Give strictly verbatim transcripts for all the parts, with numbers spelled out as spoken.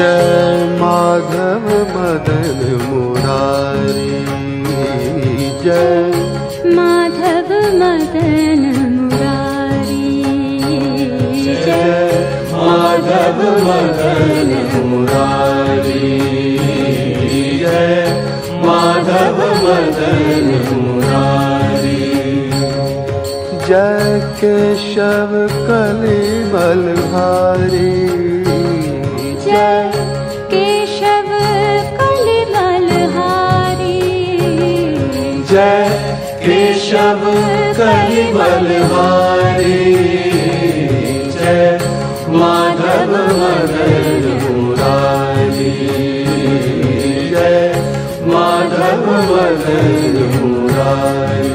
जय माधव मदन मुरारी, जय माधव मदन मुरारी, जय माधव मदन मुरारी, जय माधव मदन मुरारी। जय केशव कलिमल भारी, जय केशव कलिमल हारी, जय केशव कलिमल हारी, जय माधव मदन मुरारी, जय माधव मदन मुरारी।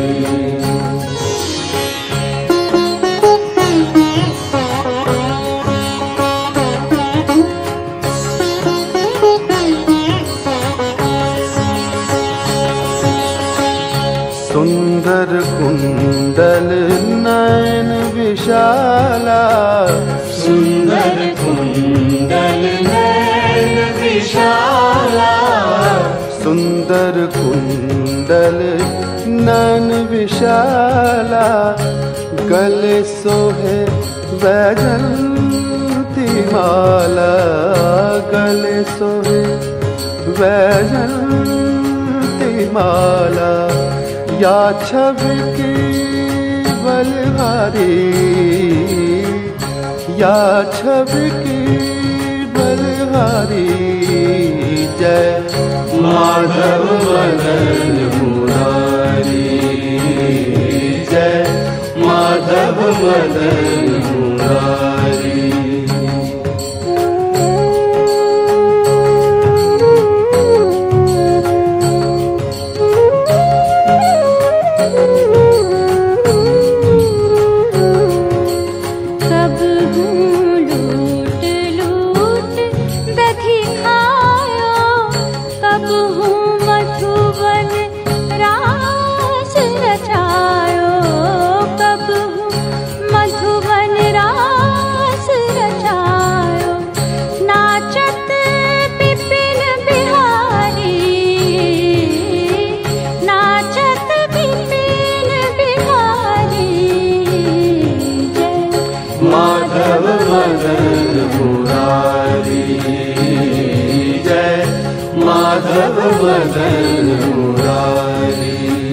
सुंदर कुंडल नयन विशाला, सुंदर कुंडल नयन विशाला, सुंदर कुंडल नयन विशाला। गले सोहे वैजयंती माला, गले सोहे वैजयंती माला। या छवि की बलहारी, या छवि की बलहारी। जय माधव मदन मुरारी, जय माधव मदन मुरारी। माधव मदन मुरारी।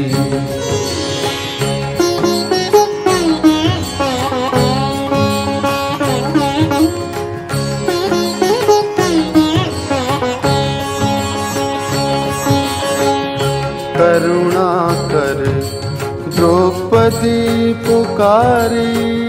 करुणा कर द्रौपदी पुकारी,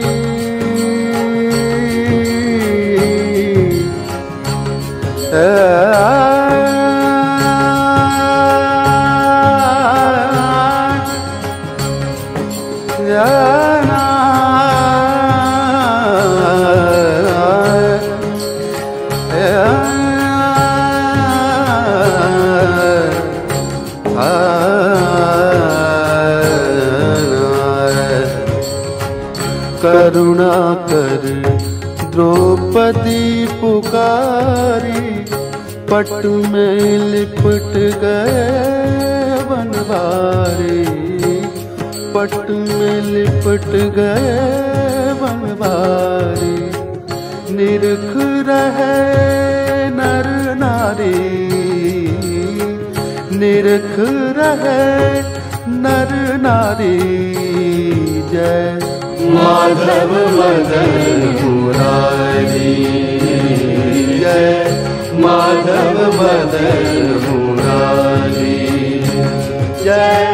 करुणा कर द्रौपदी पुकारी। पट में लिपट गए बनवारी, पट में लिपट गए बनवारी। निरख रहे नर नारी, निरख रहे नर नारी। जय माधव मदन मुरारी, जय माधव मदन मुरारी, जय